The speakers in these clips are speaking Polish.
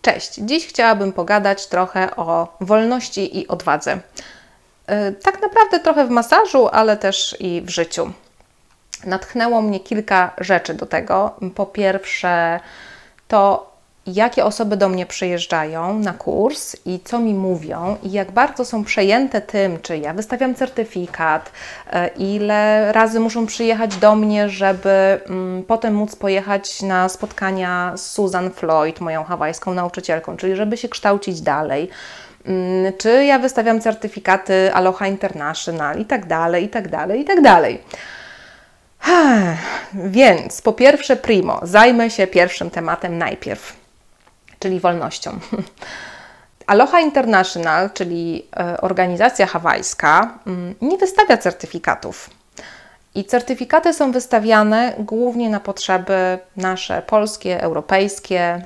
Cześć! Dziś chciałabym pogadać trochę o wolności i odwadze. Tak naprawdę trochę w masażu, ale też i w życiu. Natchnęło mnie kilka rzeczy do tego. Po pierwsze, to jakie osoby do mnie przyjeżdżają na kurs i co mi mówią i jak bardzo są przejęte tym, czy ja wystawiam certyfikat, ile razy muszą przyjechać do mnie, żeby potem móc pojechać na spotkania z Susan Floyd, moją hawajską nauczycielką, czyli żeby się kształcić dalej. Czy ja wystawiam certyfikaty Aloha International i tak dalej, i tak dalej, i tak dalej. Więc po pierwsze primo, zajmę się pierwszym tematem najpierw, czyli wolnością. Aloha International, czyli organizacja hawajska, nie wystawia certyfikatów. I certyfikaty są wystawiane głównie na potrzeby nasze polskie, europejskie.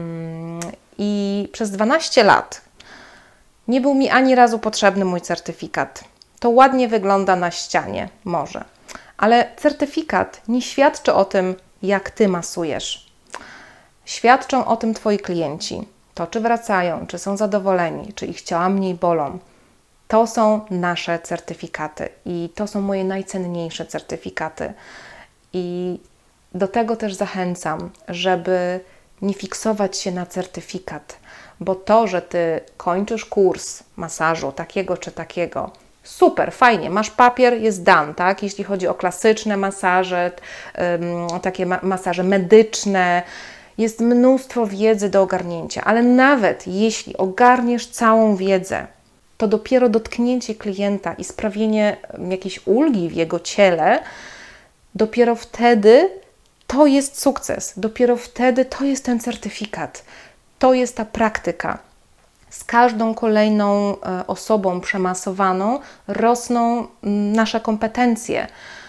I przez 12 lat nie był mi ani razu potrzebny mój certyfikat. To ładnie wygląda na ścianie, może. Ale certyfikat nie świadczy o tym, jak Ty masujesz. Świadczą o tym Twoi klienci. To, czy wracają, czy są zadowoleni, czy ich ciała mniej bolą. To są nasze certyfikaty i to są moje najcenniejsze certyfikaty. I do tego też zachęcam, żeby nie fiksować się na certyfikat, bo to, że Ty kończysz kurs masażu takiego czy takiego, super, fajnie, masz papier, jest done, tak? Jeśli chodzi o klasyczne masaże, takie masaże medyczne, jest mnóstwo wiedzy do ogarnięcia, ale nawet jeśli ogarniesz całą wiedzę, to dopiero dotknięcie klienta i sprawienie jakiejś ulgi w jego ciele, dopiero wtedy to jest sukces, dopiero wtedy to jest ten certyfikat, to jest ta praktyka. Z każdą kolejną osobą przemasowaną rosną nasze kompetencje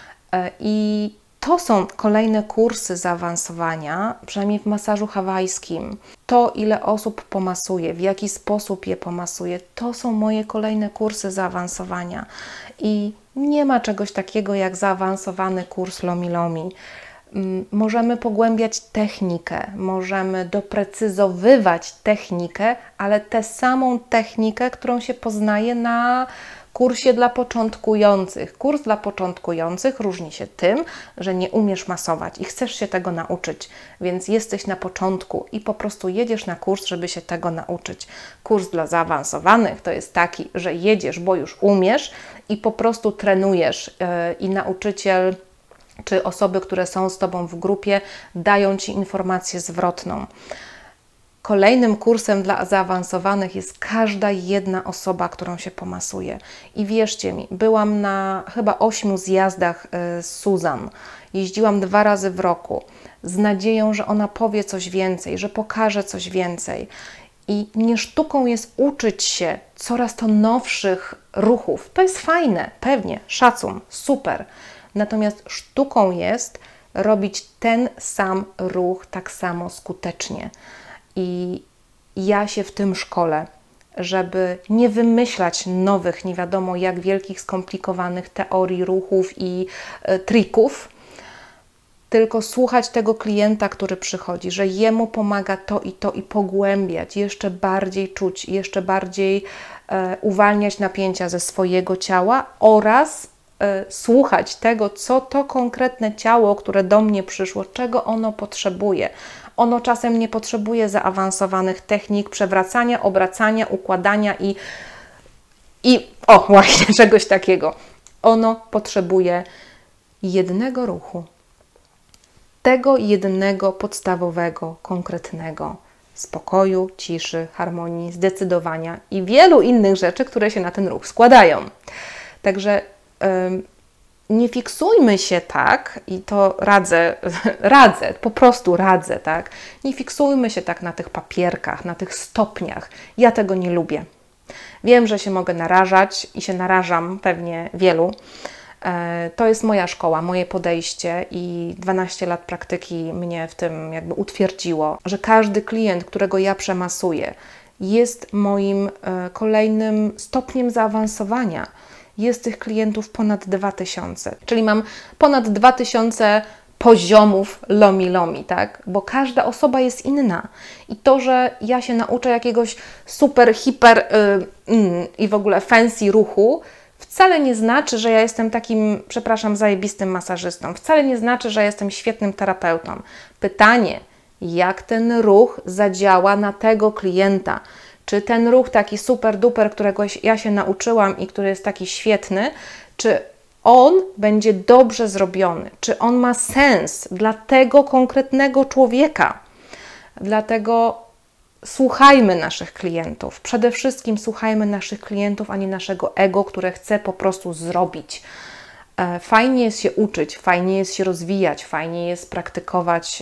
i to są kolejne kursy zaawansowania, przynajmniej w masażu hawajskim. To, ile osób pomasuje, w jaki sposób je pomasuje, to są moje kolejne kursy zaawansowania. I nie ma czegoś takiego jak zaawansowany kurs Lomi Lomi. Możemy pogłębiać technikę, możemy doprecyzowywać technikę, ale tę samą technikę, którą się poznaje na kursie dla początkujących. Kurs dla początkujących różni się tym, że nie umiesz masować i chcesz się tego nauczyć, więc jesteś na początku i po prostu jedziesz na kurs, żeby się tego nauczyć. Kurs dla zaawansowanych to jest taki, że jedziesz, bo już umiesz i po prostu trenujesz i nauczyciel czy osoby, które są z Tobą w grupie, dają Ci informację zwrotną. Kolejnym kursem dla zaawansowanych jest każda jedna osoba, którą się pomasuje. I wierzcie mi, byłam na chyba 8 zjazdach z Susan. Jeździłam 2 razy w roku z nadzieją, że ona powie coś więcej, że pokaże coś więcej. I nie sztuką jest uczyć się coraz to nowszych ruchów. To jest fajne, pewnie, szacun, super. Natomiast sztuką jest robić ten sam ruch tak samo skutecznie. I ja się w tym szkolę, żeby nie wymyślać nowych, nie wiadomo jak wielkich, skomplikowanych teorii ruchów i trików, tylko słuchać tego klienta, który przychodzi, że jemu pomaga to i pogłębiać, jeszcze bardziej czuć, jeszcze bardziej uwalniać napięcia ze swojego ciała oraz słuchać tego, co to konkretne ciało, które do mnie przyszło, czego ono potrzebuje. Ono czasem nie potrzebuje zaawansowanych technik przewracania, obracania, układania właśnie czegoś takiego. Ono potrzebuje jednego ruchu. Tego jednego podstawowego, konkretnego spokoju, ciszy, harmonii, zdecydowania i wielu innych rzeczy, które się na ten ruch składają. Także nie fiksujmy się tak, i to radzę, po prostu radzę, tak? Nie fiksujmy się tak na tych papierkach, na tych stopniach. Ja tego nie lubię. Wiem, że się mogę narażać i się narażam pewnie wielu. To jest moja szkoła, moje podejście i 12 lat praktyki mnie w tym jakby utwierdziło, że każdy klient, którego ja przemasuję, jest moim kolejnym stopniem zaawansowania. Jest tych klientów ponad 2000, czyli mam ponad 2000 poziomów lomi, tak? Bo każda osoba jest inna. I to, że ja się nauczę jakiegoś super, hiper i w ogóle fancy ruchu, wcale nie znaczy, że ja jestem takim, przepraszam, zajebistym masażystą. Wcale nie znaczy, że jestem świetnym terapeutą. Pytanie, jak ten ruch zadziała na tego klienta? Czy ten ruch taki super duper, którego ja się nauczyłam i który jest taki świetny, czy on będzie dobrze zrobiony? Czy on ma sens dla tego konkretnego człowieka? Dlatego słuchajmy naszych klientów. Przede wszystkim słuchajmy naszych klientów, a nie naszego ego, które chce po prostu zrobić. Fajnie jest się uczyć, fajnie jest się rozwijać, fajnie jest praktykować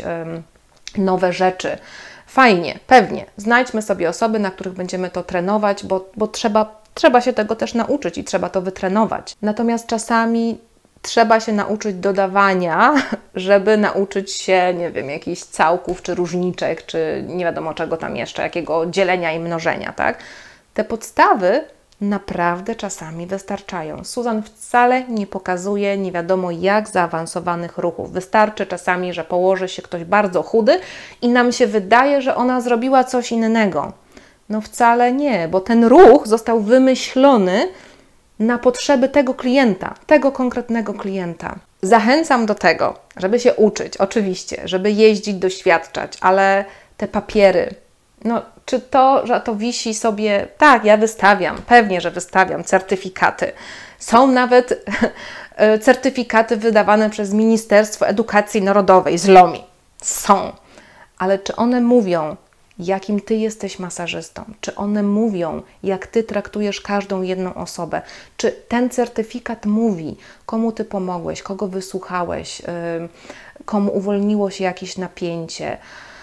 nowe rzeczy. Fajnie, pewnie. Znajdźmy sobie osoby, na których będziemy to trenować, bo trzeba się tego też nauczyć i trzeba to wytrenować. Natomiast czasami trzeba się nauczyć dodawania, żeby nauczyć się, nie wiem, jakichś całków, czy różniczek, czy nie wiadomo czego tam jeszcze, jakiego dzielenia i mnożenia, tak? Te podstawy naprawdę czasami wystarczają. Susan wcale nie pokazuje nie wiadomo jak zaawansowanych ruchów. Wystarczy czasami, że położy się ktoś bardzo chudy i nam się wydaje, że ona zrobiła coś innego. No wcale nie, bo ten ruch został wymyślony na potrzeby tego klienta, tego konkretnego klienta. Zachęcam do tego, żeby się uczyć, oczywiście, żeby jeździć, doświadczać, ale te papiery, no czy to, że to wisi sobie, tak, ja wystawiam, pewnie, że wystawiam certyfikaty. Są nawet certyfikaty wydawane przez Ministerstwo Edukacji Narodowej z LOMI. Są, ale czy one mówią, jakim Ty jesteś masażystą? Czy one mówią, jak Ty traktujesz każdą jedną osobę? Czy ten certyfikat mówi, komu Ty pomogłeś, kogo wysłuchałeś, komu uwolniło się jakieś napięcie?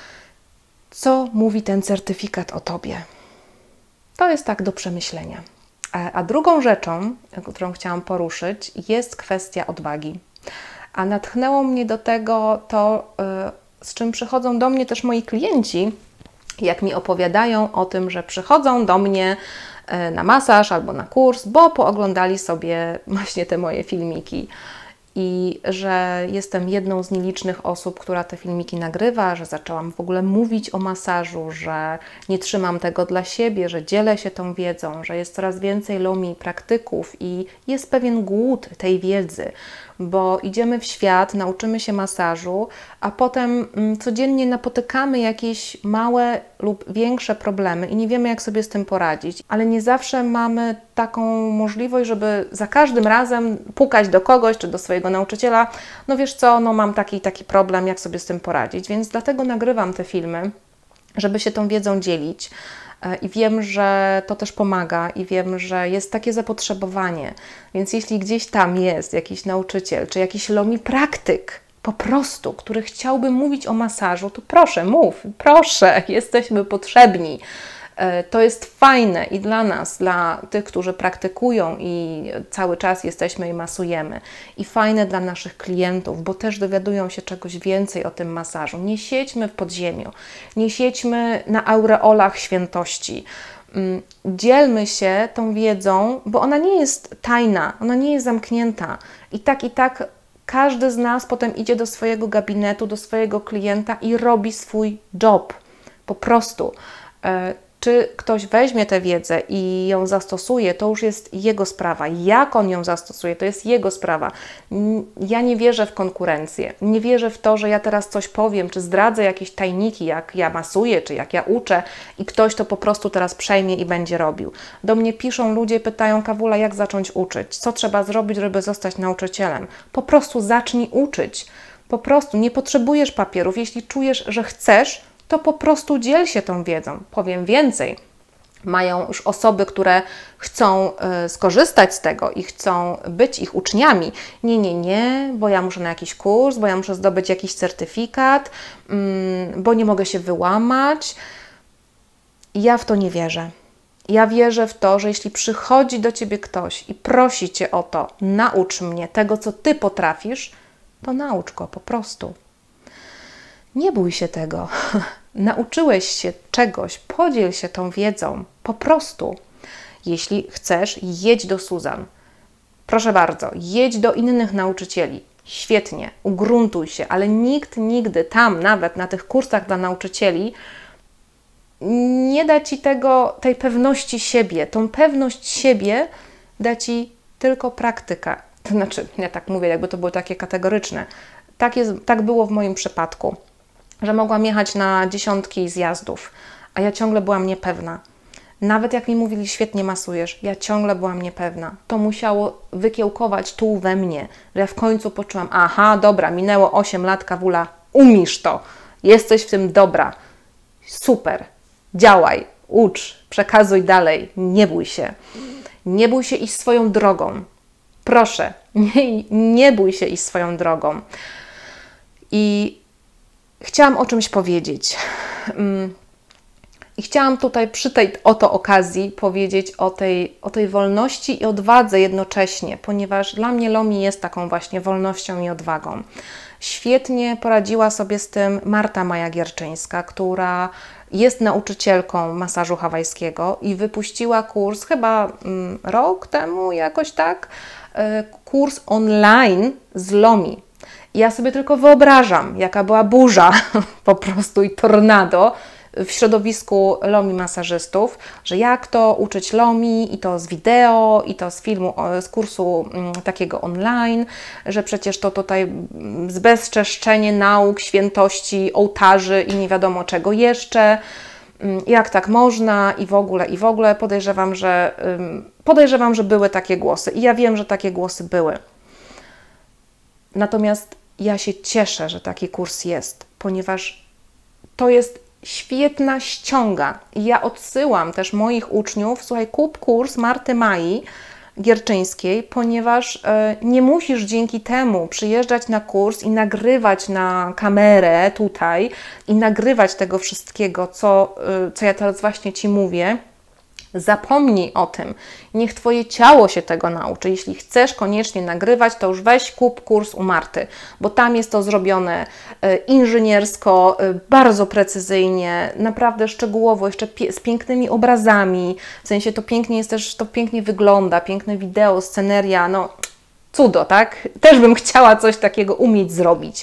Co mówi ten certyfikat o Tobie? To jest tak do przemyślenia. A drugą rzeczą, którą chciałam poruszyć, jest kwestia odwagi. A natchnęło mnie do tego to, z czym przychodzą do mnie też moi klienci, jak mi opowiadają o tym, że przychodzą do mnie na masaż albo na kurs, bo pooglądali sobie właśnie te moje filmiki i że jestem jedną z nielicznych osób, która te filmiki nagrywa, że zaczęłam w ogóle mówić o masażu, że nie trzymam tego dla siebie, że dzielę się tą wiedzą, że jest coraz więcej LOMI praktyków i jest pewien głód tej wiedzy, bo idziemy w świat, nauczymy się masażu, a potem codziennie napotykamy jakieś małe lub większe problemy i nie wiemy, jak sobie z tym poradzić, ale nie zawsze mamy taką możliwość, żeby za każdym razem pukać do kogoś, czy do swojego nauczyciela, no wiesz co, no mam taki problem, jak sobie z tym poradzić, więc dlatego nagrywam te filmy, żeby się tą wiedzą dzielić. I wiem, że to też pomaga i wiem, że jest takie zapotrzebowanie. Więc jeśli gdzieś tam jest jakiś nauczyciel, czy jakiś LOMI praktyk po prostu, który chciałby mówić o masażu, to proszę, mów, proszę, jesteśmy potrzebni. To jest fajne i dla nas, dla tych, którzy praktykują i cały czas jesteśmy i masujemy. I fajne dla naszych klientów, bo też dowiadują się czegoś więcej o tym masażu. Nie siedźmy w podziemiu, nie siedźmy na aureolach świętości. Dzielmy się tą wiedzą, bo ona nie jest tajna, ona nie jest zamknięta. I tak każdy z nas potem idzie do swojego gabinetu, do swojego klienta i robi swój job. Po prostu. Czy ktoś weźmie tę wiedzę i ją zastosuje, to już jest jego sprawa. Jak on ją zastosuje, to jest jego sprawa. Ja nie wierzę w konkurencję. Nie wierzę w to, że ja teraz coś powiem, czy zdradzę jakieś tajniki, jak ja masuję, czy jak ja uczę i ktoś to po prostu teraz przejmie i będzie robił. Do mnie piszą ludzie, pytają: Kawula, jak zacząć uczyć? Co trzeba zrobić, żeby zostać nauczycielem? Po prostu zacznij uczyć. Po prostu nie potrzebujesz papierów. Jeśli czujesz, że chcesz, to po prostu dziel się tą wiedzą. Powiem więcej. Mają już osoby, które chcą skorzystać z tego i chcą być ich uczniami. Nie, bo ja muszę na jakiś kurs, bo ja muszę zdobyć jakiś certyfikat, bo nie mogę się wyłamać. Ja w to nie wierzę. Ja wierzę w to, że jeśli przychodzi do Ciebie ktoś i prosi Cię o to, naucz mnie tego, co Ty potrafisz, to naucz go po prostu. Nie bój się tego. Nauczyłeś się czegoś, podziel się tą wiedzą, po prostu. Jeśli chcesz, jedź do Susan. Proszę bardzo, jedź do innych nauczycieli. świetnie, ugruntuj się, ale nikt nigdy tam, nawet na tych kursach dla nauczycieli, nie da Ci tej pewności siebie. Tą pewność siebie da Ci tylko praktyka. To znaczy, ja tak mówię, jakby to było takie kategoryczne. Tak było w moim przypadku, że mogłam jechać na dziesiątki zjazdów, a ja ciągle byłam niepewna. Nawet jak mi mówili, świetnie masujesz, ja ciągle byłam niepewna. To musiało wykiełkować tu we mnie, że ja w końcu poczułam, aha, dobra, minęło 8 lat, Kawula, umiesz to, jesteś w tym dobra, super, działaj, ucz, przekazuj dalej, nie bój się. Nie bój się iść swoją drogą. Proszę, nie bój się iść swoją drogą. I chciałam o czymś powiedzieć. I chciałam tutaj przy tej oto okazji powiedzieć o tej wolności i odwadze jednocześnie, ponieważ dla mnie Lomi jest taką właśnie wolnością i odwagą. Świetnie poradziła sobie z tym Marta Maja-Gierczyńska, która jest nauczycielką masażu hawajskiego i wypuściła kurs chyba rok temu, jakoś tak, kurs online z Lomi. I ja sobie tylko wyobrażam, jaka była burza po prostu i tornado w środowisku Lomi masażystów, że jak to uczyć Lomi i to z wideo, i to z filmu, z kursu takiego online, że przecież to tutaj zbezczeszczenie nauk, świętości, ołtarzy i nie wiadomo czego jeszcze, jak tak można i w ogóle podejrzewam, że były takie głosy i ja wiem, że takie głosy były. Natomiast ja się cieszę, że taki kurs jest, ponieważ to jest świetna ściąga. I ja odsyłam też moich uczniów, słuchaj, kup kurs Marty Mai Gierczyńskiej, ponieważ nie musisz dzięki temu przyjeżdżać na kurs i nagrywać na kamerę tutaj i nagrywać tego wszystkiego, co ja teraz właśnie Ci mówię. Zapomnij o tym. Niech Twoje ciało się tego nauczy. Jeśli chcesz koniecznie nagrywać, to już weź, kup kurs u Marty, bo tam jest to zrobione inżyniersko, bardzo precyzyjnie, naprawdę szczegółowo, jeszcze z pięknymi obrazami. W sensie to pięknie jest też, to pięknie wygląda, piękne wideo, sceneria, no cudo, tak? Też bym chciała coś takiego umieć zrobić.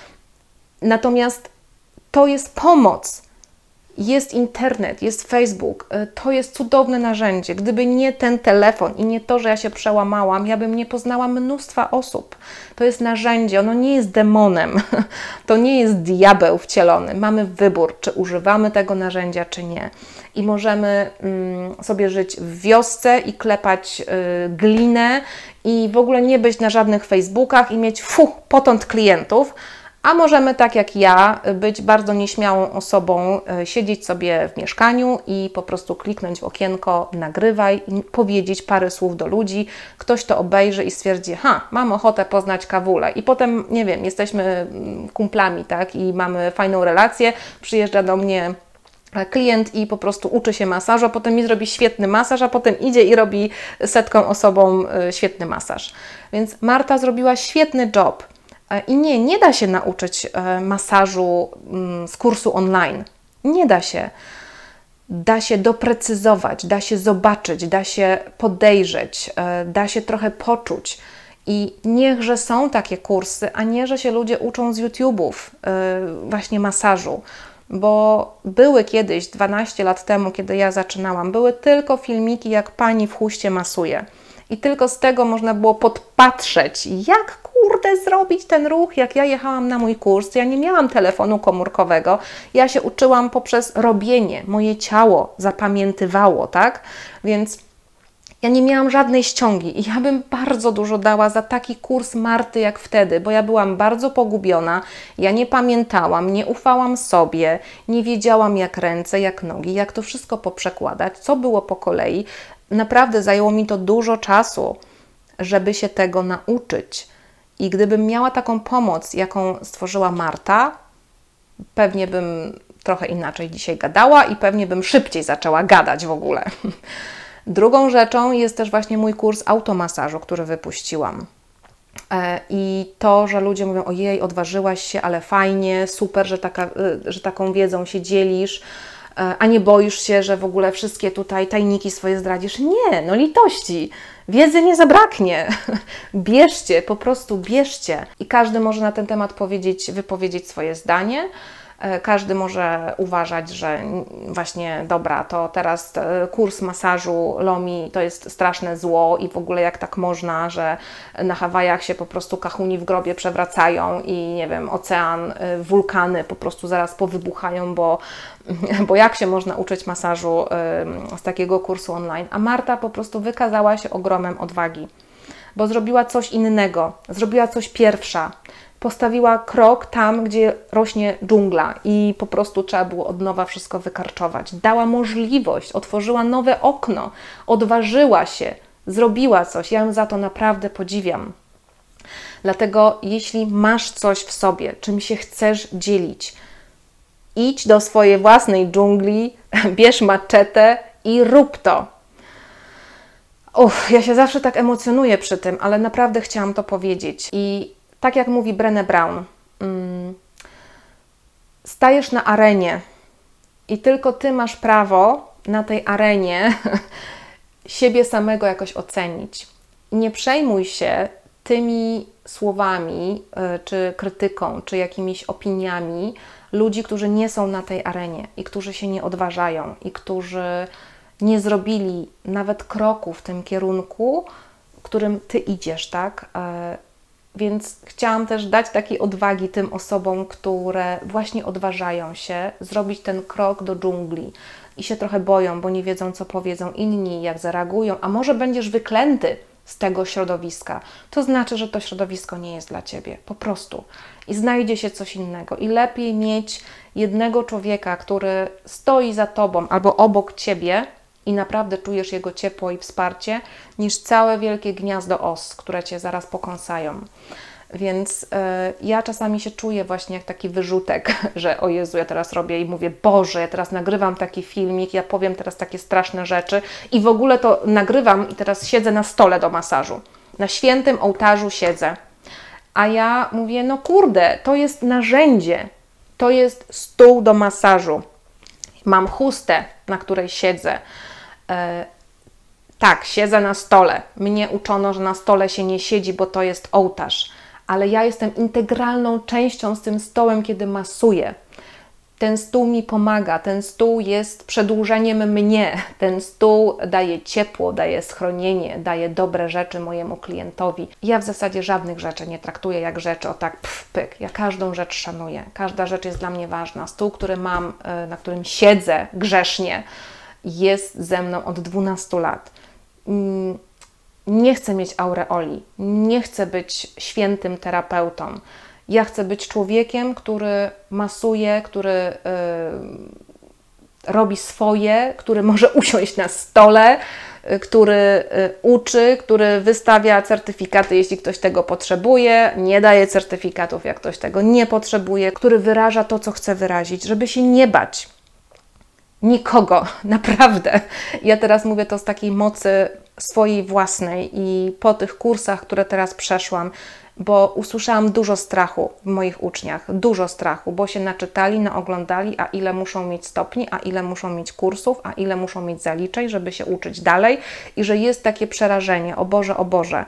Natomiast to jest pomoc. Jest internet, jest Facebook, to jest cudowne narzędzie. Gdyby nie ten telefon i nie to, że ja się przełamałam, ja bym nie poznała mnóstwa osób. To jest narzędzie, ono nie jest demonem, to nie jest diabeł wcielony. Mamy wybór, czy używamy tego narzędzia, czy nie. I możemy sobie żyć w wiosce i klepać glinę i w ogóle nie być na żadnych Facebookach i mieć potąd klientów, a możemy, tak jak ja, być bardzo nieśmiałą osobą, siedzieć sobie w mieszkaniu i po prostu kliknąć w okienko, nagrywaj i powiedzieć parę słów do ludzi. Ktoś to obejrzy i stwierdzi, mam ochotę poznać Kawulę. I potem, nie wiem, jesteśmy kumplami, tak, i mamy fajną relację, przyjeżdża do mnie klient i po prostu uczy się masażu, a potem mi zrobi świetny masaż, a potem idzie i robi setkom osobom świetny masaż. Więc Marta zrobiła świetny job. I nie da się nauczyć masażu z kursu online. Nie da się. Da się doprecyzować, da się zobaczyć, da się podejrzeć, da się trochę poczuć. I niechże są takie kursy, a nie, że się ludzie uczą z YouTube'ów właśnie masażu. Bo były kiedyś, 12 lat temu, kiedy ja zaczynałam, były tylko filmiki, jak pani w huście masuje. I tylko z tego można było podpatrzeć, jak kurde zrobić ten ruch, jak ja jechałam na mój kurs. Ja nie miałam telefonu komórkowego, ja się uczyłam poprzez robienie. Moje ciało zapamiętywało, tak? Więc ja nie miałam żadnej ściągi i ja bym bardzo dużo dała za taki kurs Marty jak wtedy, bo ja byłam bardzo pogubiona, ja nie pamiętałam, nie ufałam sobie, nie wiedziałam jak ręce, jak nogi, jak to wszystko poprzekładać, co było po kolei. Naprawdę zajęło mi to dużo czasu, żeby się tego nauczyć. I gdybym miała taką pomoc, jaką stworzyła Marta, pewnie bym trochę inaczej dzisiaj gadała i pewnie bym szybciej zaczęła gadać w ogóle. Drugą rzeczą jest też właśnie mój kurs automasażu, który wypuściłam. I to, że ludzie mówią, ojej, odważyłaś się, ale fajnie, super, że taką wiedzą się dzielisz. A nie boisz się, że w ogóle wszystkie tutaj tajniki swoje zdradzisz? Nie, no litości. Wiedzy nie zabraknie. Bierzcie, po prostu bierzcie. I każdy może na ten temat wypowiedzieć swoje zdanie. Każdy może uważać, że właśnie dobra, to teraz kurs masażu Lomi to jest straszne zło i w ogóle jak tak można, że na Hawajach się po prostu kahuni w grobie przewracają i nie wiem, ocean, wulkany po prostu zaraz powybuchają, bo jak się można uczyć masażu z takiego kursu online. A Marta po prostu wykazała się ogromem odwagi, bo zrobiła coś innego, zrobiła coś pierwsza. Postawiła krok tam, gdzie rośnie dżungla i po prostu trzeba było od nowa wszystko wykarczować. Dała możliwość, otworzyła nowe okno, odważyła się, zrobiła coś. Ja ją za to naprawdę podziwiam. Dlatego jeśli masz coś w sobie, czym się chcesz dzielić, idź do swojej własnej dżungli, bierz maczetę i rób to. Ja się zawsze tak emocjonuję przy tym, ale naprawdę chciałam to powiedzieć. I tak jak mówi Brené Brown, stajesz na arenie i tylko Ty masz prawo na tej arenie siebie samego jakoś ocenić. I nie przejmuj się tymi słowami, czy krytyką, czy jakimiś opiniami ludzi, którzy nie są na tej arenie i którzy się nie odważają i którzy nie zrobili nawet kroku w tym kierunku, w którym Ty idziesz, tak? Więc chciałam też dać takiej odwagi tym osobom, które właśnie odważają się zrobić ten krok do dżungli i się trochę boją, bo nie wiedzą, co powiedzą inni, jak zareagują, a może będziesz wyklęty z tego środowiska. To znaczy, że to środowisko nie jest dla Ciebie, po prostu. I znajdzie się coś innego. I lepiej mieć jednego człowieka, który stoi za Tobą albo obok Ciebie i naprawdę czujesz jego ciepło i wsparcie, niż całe wielkie gniazdo os, które Cię zaraz pokąsają. Więc ja czasami się czuję właśnie jak taki wyrzutek, że o Jezu, ja teraz robię i mówię, Boże, ja teraz nagrywam taki filmik, ja powiem teraz takie straszne rzeczy i w ogóle to nagrywam i teraz siedzę na stole do masażu. Na świętym ołtarzu siedzę. A ja mówię, no kurde, to jest narzędzie, to jest stół do masażu. Mam chustę, na której siedzę. Tak, siedzę na stole. Mnie uczono, że na stole się nie siedzi, bo to jest ołtarz. Ale ja jestem integralną częścią z tym stołem, kiedy masuję. Ten stół mi pomaga, ten stół jest przedłużeniem mnie. Ten stół daje ciepło, daje schronienie, daje dobre rzeczy mojemu klientowi. Ja w zasadzie żadnych rzeczy nie traktuję jak rzeczy o tak pyk. Ja każdą rzecz szanuję. Każda rzecz jest dla mnie ważna. Stół, który mam, na którym siedzę grzesznie, jest ze mną od 12 lat. Nie chcę mieć aureoli, nie chcę być świętym terapeutą. Ja chcę być człowiekiem, który masuje, który robi swoje, który może usiąść na stole, który uczy, który wystawia certyfikaty, jeśli ktoś tego potrzebuje, nie daje certyfikatów, jak ktoś tego nie potrzebuje, który wyraża to, co chce wyrazić, żeby się nie bać. Nikogo, naprawdę. Ja teraz mówię to z takiej mocy swojej własnej i po tych kursach, które teraz przeszłam, bo usłyszałam dużo strachu w moich uczniach, dużo strachu, bo się naczytali, naoglądali, a ile muszą mieć stopni, a ile muszą mieć kursów, a ile muszą mieć zaliczeń, żeby się uczyć dalej i że jest takie przerażenie, o Boże,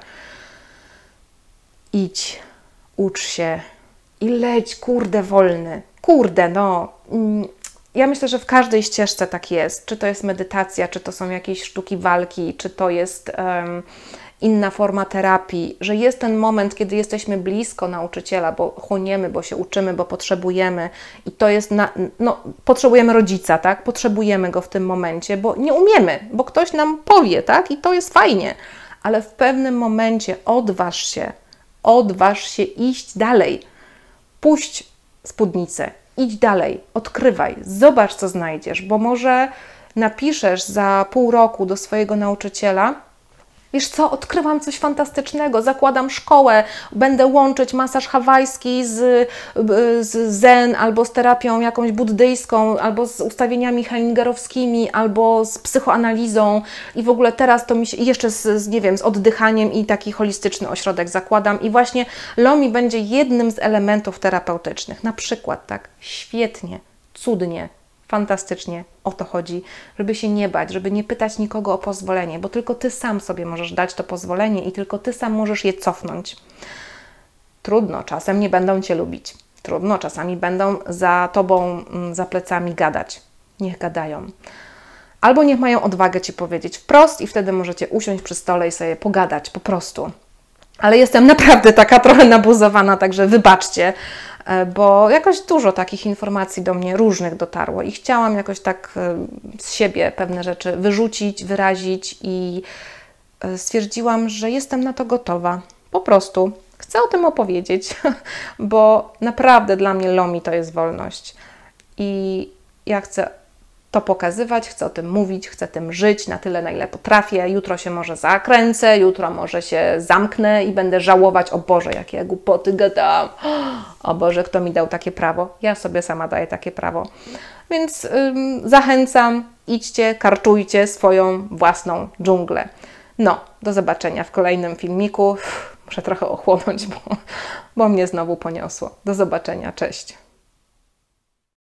idź, ucz się i leć, kurde, wolny, kurde, no. Ja myślę, że w każdej ścieżce tak jest, czy to jest medytacja, czy to są jakieś sztuki walki, czy to jest inna forma terapii, że jest ten moment, kiedy jesteśmy blisko nauczyciela, bo chłoniemy, bo się uczymy, bo potrzebujemy i to jest, potrzebujemy rodzica, tak? Potrzebujemy go w tym momencie, bo nie umiemy, bo ktoś nam powie, tak? I to jest fajnie, ale w pewnym momencie odważ się iść dalej, puść spódnicę, idź dalej, odkrywaj, zobacz, co znajdziesz, bo może napiszesz za pół roku do swojego nauczyciela, wiesz co, odkrywam coś fantastycznego, zakładam szkołę, będę łączyć masaż hawajski z zen, albo z terapią jakąś buddyjską, albo z ustawieniami hellingerowskimi, albo z psychoanalizą i w ogóle teraz to mi się, jeszcze z oddychaniem i taki holistyczny ośrodek zakładam i właśnie Lomi będzie jednym z elementów terapeutycznych, na przykład, tak, świetnie, cudnie, fantastycznie. O to chodzi, żeby się nie bać, żeby nie pytać nikogo o pozwolenie, bo tylko Ty sam sobie możesz dać to pozwolenie i tylko Ty sam możesz je cofnąć. Trudno, czasem nie będą Cię lubić. Trudno, czasami będą za Tobą, za plecami gadać. Niech gadają. Albo niech mają odwagę Ci powiedzieć wprost i wtedy możecie usiąść przy stole i sobie pogadać po prostu. Ale jestem naprawdę taka trochę nabuzowana, także wybaczcie, bo jakoś dużo takich informacji do mnie różnych dotarło i chciałam jakoś tak z siebie pewne rzeczy wyrzucić, wyrazić i stwierdziłam, że jestem na to gotowa. Po prostu chcę o tym opowiedzieć, bo naprawdę dla mnie Lomi to jest wolność i ja chcę to pokazywać, chcę o tym mówić, chcę tym żyć na tyle, na ile potrafię. Jutro się może zakręcę, jutro może się zamknę i będę żałować, o Boże, jakie ja głupoty gadam. O Boże, kto mi dał takie prawo? Ja sobie sama daję takie prawo. Więc zachęcam, idźcie, karczujcie swoją własną dżunglę. No, do zobaczenia w kolejnym filmiku. Muszę trochę ochłonąć, bo mnie znowu poniosło. Do zobaczenia, cześć.